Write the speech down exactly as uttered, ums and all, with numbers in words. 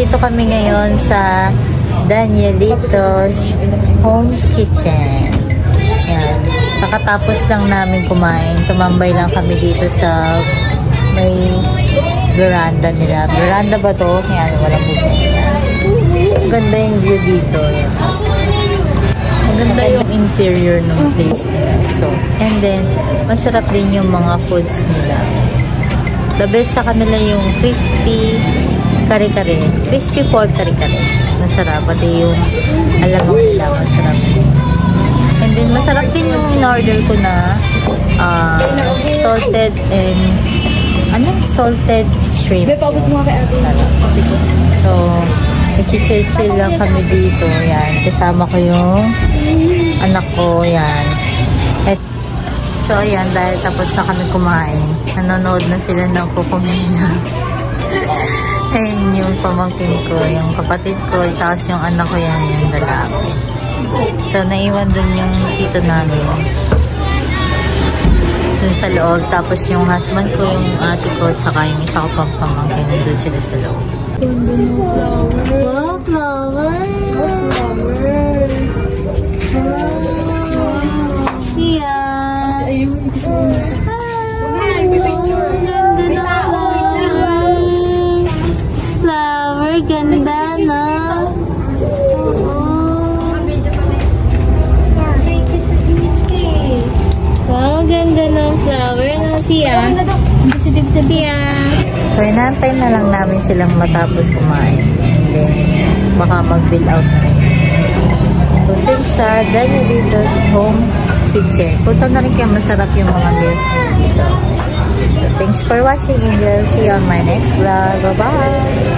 nandito kami ngayon sa Danielito's Home Kitchen. Yan. Nakatapos lang namin kumain. Tumambay lang kami dito sa may veranda nila. Veranda ba to? Yan, walang bubong. Ganda yung view dito. Yan. Maganda yung interior ng place nila. So, and then, masarap din yung mga foods nila. The best sa kanila yung crispy kare-kare. Crispy pork kare-kare. Masarap. Pati yung alamang nila. Masarap. And then, masarap din yung in-order ko na uh, salted and ano? Salted shrimp. Masarap. So, nag-chill-chill lang kami dito. Yan. Kasama ko yung anak ko. Yan. At, so, ayan. Dahil tapos na kami kumain. Nanonood na sila ng kukumina. Ayun yung pamangkin ko. Yung kapatid ko. Tapos yung anak ko yan. Yung lalaki. So, naiwan dun yung tito namin. Dun sa loob. Tapos yung husband ko, yung ate ko, at saka yung isa ko pang pamangkin. Nandun sila sa loob. Ganda ng flower. Wow, flower! Flower! Wow! Yeah! Ayun. Ay, picture. Ganda na flower! Flower, ganda na! Wow, ganda ng flower. No, siya? Siya. So, inantay na lang namin silang matapos kumain. And then, baka mag-bill out na rin. So, thanks sa Danielito's Home Kitchen. Punta na rin kayo, masarap yung mga meals nila dito. So, thanks for watching, Angel. See you on my next vlog. Bye-bye!